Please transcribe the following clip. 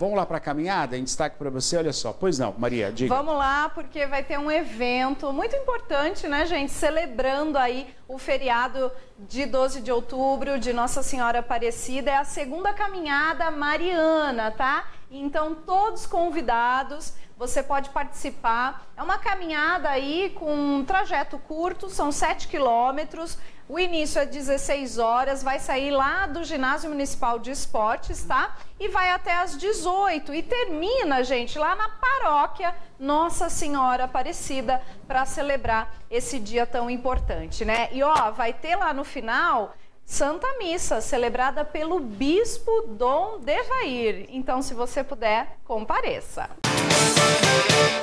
Vamos lá para a caminhada? Em destaque para você, olha só. Pois não, Maria, diga. Vamos lá, porque vai ter um evento muito importante, né, gente? Celebrando aí o feriado de 12 de outubro de Nossa Senhora Aparecida. É a segunda caminhada mariana, tá? Então, todos convidados, você pode participar. É uma caminhada aí com um trajeto curto, são 7 quilômetros. O início é 16 horas, vai sair lá do Ginásio Municipal de Esportes, tá? E vai até às 18 e termina, gente, lá na paróquia Nossa Senhora Aparecida para celebrar esse dia tão importante, né? E ó, vai ter lá no final Santa Missa, celebrada pelo Bispo Dom Devair. Então, se você puder, compareça.